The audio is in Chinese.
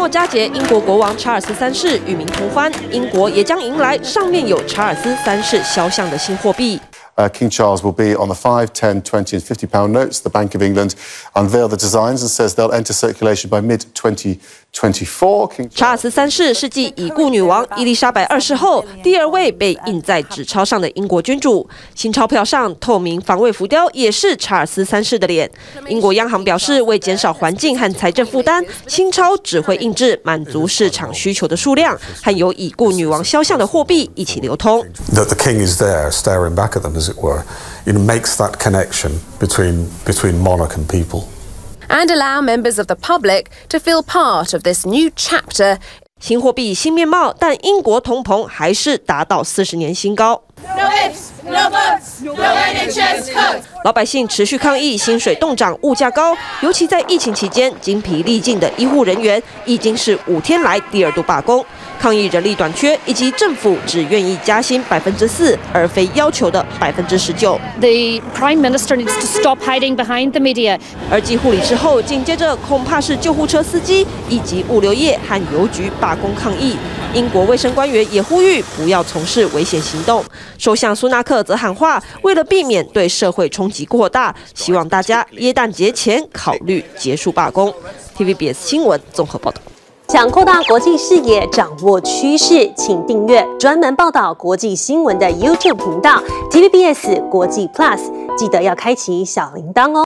末佳节，英国国王查尔斯三世与民同欢，英国也将迎来上面有查尔斯三世肖像的新货币。 King Charles will be on the 5, 10, 20 and £50 notes. The Bank of England unveiled the designs and says they'll enter circulation by mid-2024. 查尔斯三世是继已故女王伊丽莎白二世后第二位被印在纸钞上的英国君主。新钞票上透明防伪浮雕也是查尔斯三世的脸。英国央行表示，为减少环境和财政负担，新钞只会印制满足市场需求的数量，和有已故女王肖像的货币一起流通。 That the king is there, staring back at them, as it were, makes that connection between monarch and people. And allow members of the public to feel part of this new chapter. 新货币新面貌，但英国通膨还是达到40年新高。 No ifs, no buts, no NHS cuts. 老百姓持续抗议，薪水冻涨，物价高，尤其在疫情期间，精疲力尽的医护人员已经是5天来第2度罢工，抗议人力短缺以及政府只愿意加薪4%，而非要求的19%。 The Prime Minister needs to stop hiding behind the media. 而继护理之后，紧接着恐怕是救护车司机以及物流业和邮局罢工抗议。英国卫生官员也呼吁不要从事危险行动。首相苏纳克则喊话，为了避免对社会冲击过大，希望大家耶诞节前考虑结束罢工。TVBS 新闻综合报道。 想扩大国际视野，掌握趋势，请订阅专门报道国际新闻的 YouTube 频道 TVBS 国际 Plus， 记得要开启小铃铛哦。